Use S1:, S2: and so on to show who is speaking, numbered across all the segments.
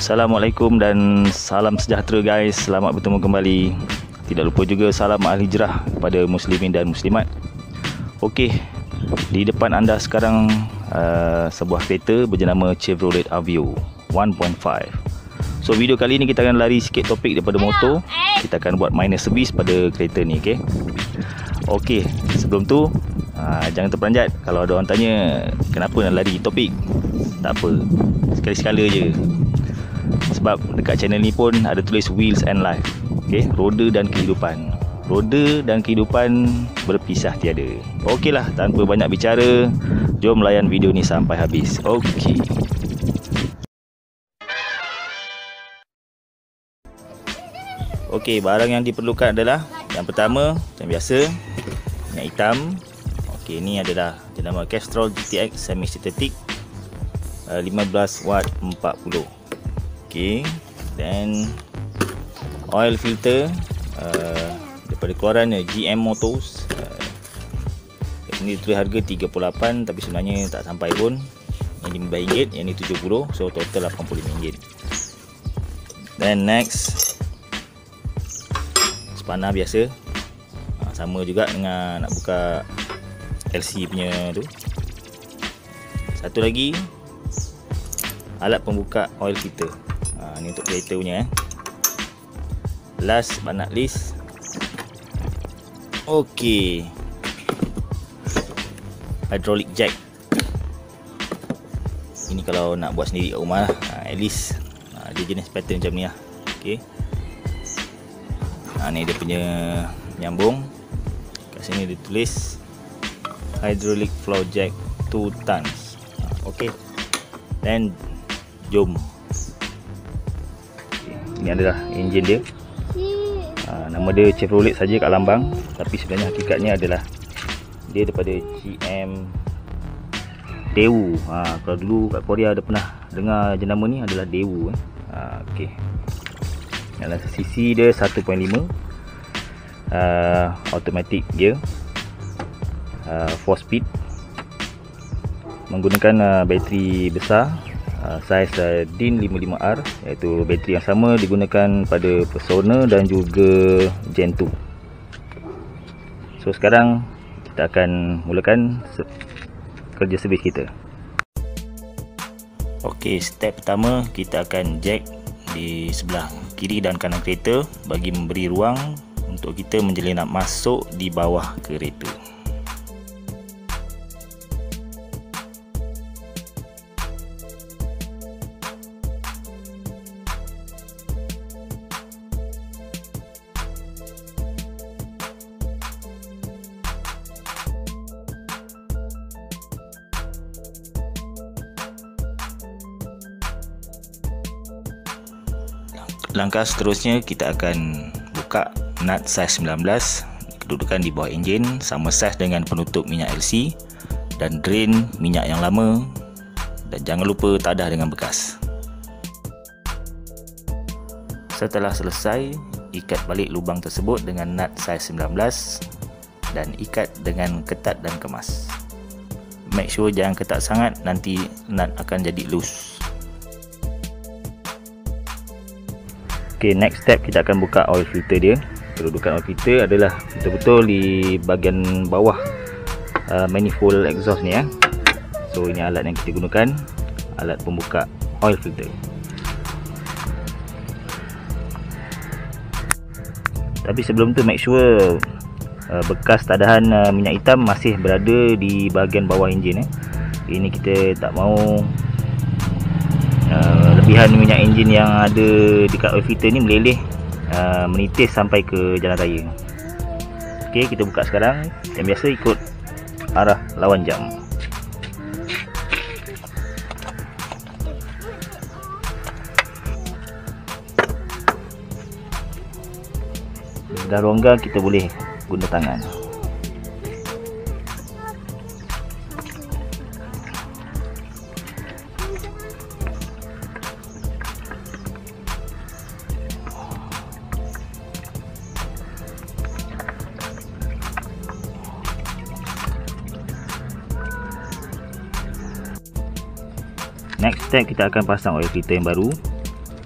S1: Assalamualaikum dan salam sejahtera guys. Selamat bertemu kembali. Tidak lupa juga salam al-hijrah kepada muslimin dan muslimat. Okey, di depan anda sekarang sebuah kereta berjenama Chevrolet Aveo 1.5. So video kali ni kita akan lari sikit topik daripada motor. Kita akan buat minor service pada kereta ni, okey. Okey, sebelum tu jangan terperanjat. Kalau ada orang tanya kenapa nak lari topik, tak apa, sekali-sekala je. Sebab dekat channel ni pun ada tulis Wheels and Life, okay? Roda dan kehidupan. Roda dan kehidupan berpisah tiada. Okeylah, tanpa banyak bicara, jom layan video ni sampai habis. Okey. Okey, barang yang diperlukan adalah yang pertama, macam biasa, minyak hitam. Okey, ni adalah jenama Castrol GTX semi synthetic 15 watt 40. Okey, then oil filter daripada keluaran GM Motors. Ini tulis harga 38 tapi sebenarnya tak sampai pun. Ini RM15, yang ni 70, so total RM85. Then next, spanner biasa, sama juga dengan nak buka LC punya tu. Satu lagi, alat pembuka oil filter. Ni untuk kereta punya. Last but not least, okey, hydraulic jack. Ini kalau nak buat sendiri kat rumah lah. At least dia jenis pattern macam ni lah. Okey, ni dia punya nyambung. Kat sini dia tulis hydraulic flow jack 2 tons. Okey, then jom. Ini adalah enjin dia. Nama dia Chevrolet saja kat lambang, tapi sebenarnya hakikatnya adalah dia daripada GM Daewoo. Kalau dulu kat Korea ada pernah dengar jenama ni adalah Daewoo. Okey. Dalam sisi dia 1.5 automatic gear, 4 speed, menggunakan bateri besar saiz DIN 55R, iaitu bateri yang sama digunakan pada Persona dan juga Gen 2. So sekarang kita akan mulakan kerja servis kita. Okey, step pertama kita akan jack di sebelah kiri dan kanan kereta bagi memberi ruang untuk kita menjelinap masuk di bawah kereta. Langkah seterusnya kita akan buka nut saiz 19, kedudukan di bawah enjin, sama saiz dengan penutup minyak LC, dan drain minyak yang lama, dan jangan lupa tadah dengan bekas. Setelah selesai, ikat balik lubang tersebut dengan nut saiz 19 dan ikat dengan ketat dan kemas. Make sure jangan ketat sangat, nanti nut akan jadi loose. Okay, next step kita akan buka oil filter dia. Kedudukan oil filter adalah betul-betul di bahagian bawah manifold exhaust ni. So ini alat yang kita gunakan, alat pembuka oil filter. Tapi sebelum tu make sure bekas tadahan minyak hitam masih berada di bahagian bawah enjin. Ini kita tak mau lebihan minyak enjin yang ada dekat oil filter ni meleleh, menitis sampai ke jalan raya. Okey, kita buka sekarang. Yang biasa ikut arah lawan jam. Dah rongga, kita boleh guna tangan. Next step, kita akan pasang oil filter yang baru.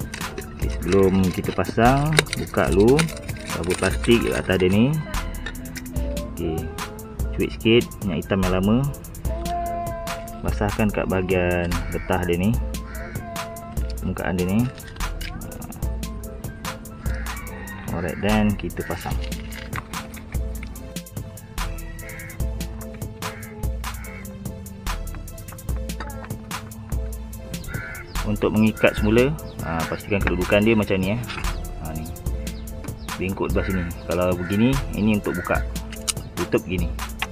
S1: sebelum kita pasang, buka dulu sabuk plastik atas dia ni. Okey, cuik sikit minyak hitam yang lama, basahkan kat bahagian getah dia ni, permukaan dia ni. Alright, dan kita pasang. Untuk mengikat semula, pastikan kedudukan dia macam ni. Ni bengkok sebelah sini. Kalau begini, ini untuk buka, tutup gini.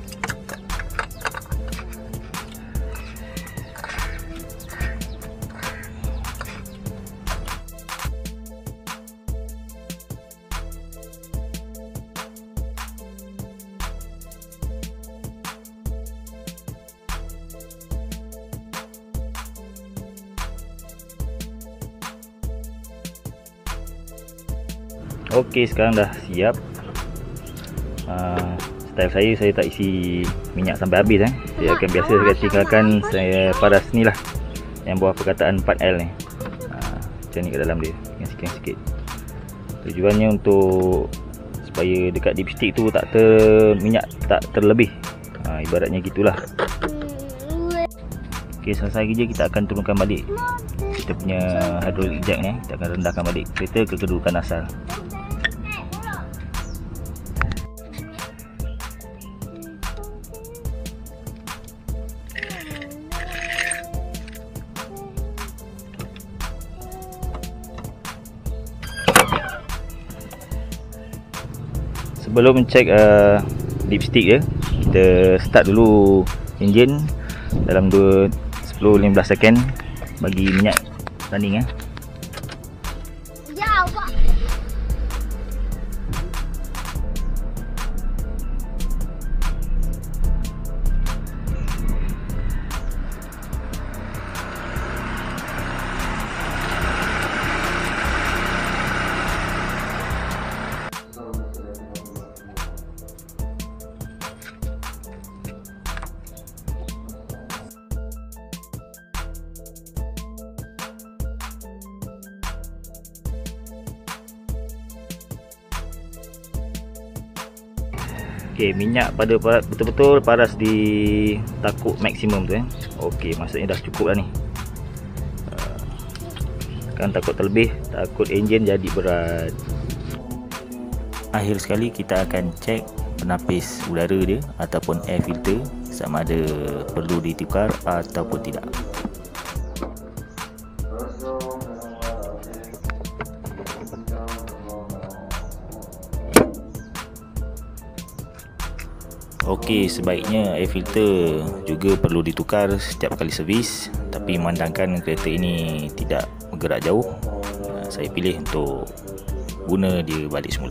S1: Okey, sekarang dah siap. Style saya tak isi minyak sampai habis. Saya akan biasa saya tinggalkan, saya paras ni lah yang bawah perkataan 4L ni. Macam ni kat dalam dia, yang sikit-sikit. Tujuannya untuk supaya dekat dipstick tu minyak tak terlebih. Ibaratnya gitulah. Okey, selesai kerja kita akan turunkan balik kita punya hydraulic jack ni. Kita akan rendahkan balik kereta ke kedudukan asal. Sebelum cek dipstick dia, kita start dulu enjin dalam 10-15 second bagi minyak running. Okey, minyak pada betul-betul paras di takuk maksimum tu. Okey, maksudnya dah cukup dah ni. Kan takut terlebih, takut enjin jadi berat. Akhir sekali kita akan cek penapis udara dia ataupun air filter sama ada perlu ditukar ataupun tidak. Okey, sebaiknya air filter juga perlu ditukar setiap kali servis, tapi memandangkan kereta ini tidak bergerak jauh, saya pilih untuk guna dia balik semula.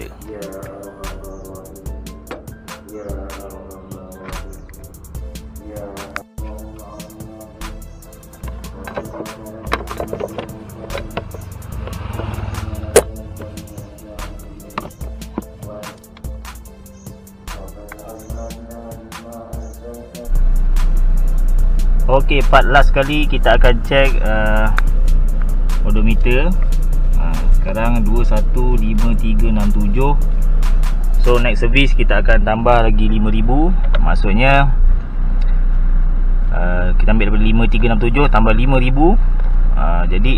S1: Okey, part last kali kita akan cek odometer. Sekarang 215367. So next service kita akan tambah lagi 5000. Maksudnya kita ambil daripada 5367 tambah 5000. Jadi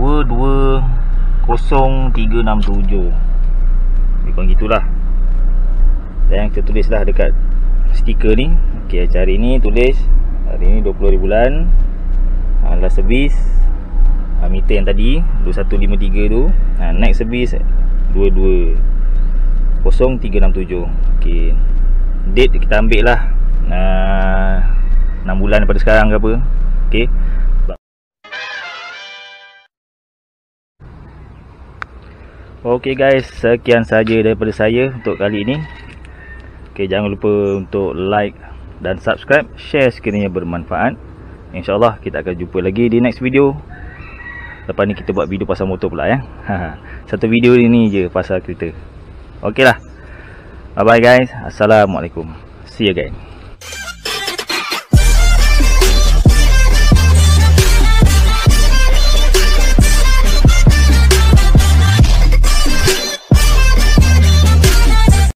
S1: 220367. Lebih kurang gitulah. Dan kita tulislah dekat stiker ni. Okey, hari ni tulis hari ni 20 bulan. Last service meter yang tadi 2153 tu. Next service 220367. Okey, date kita ambil lah 6 bulan daripada sekarang ke apa. Okey, okey guys, sekian saja daripada saya untuk kali ini. Okey, jangan lupa untuk like dan subscribe, share sekiranya bermanfaat. InsyaAllah kita akan jumpa lagi di next video. Lepas ni kita buat video pasal motor pula ya. Satu video ini je pasal kereta. Okey lah. Bye bye guys. Assalamualaikum. See you again.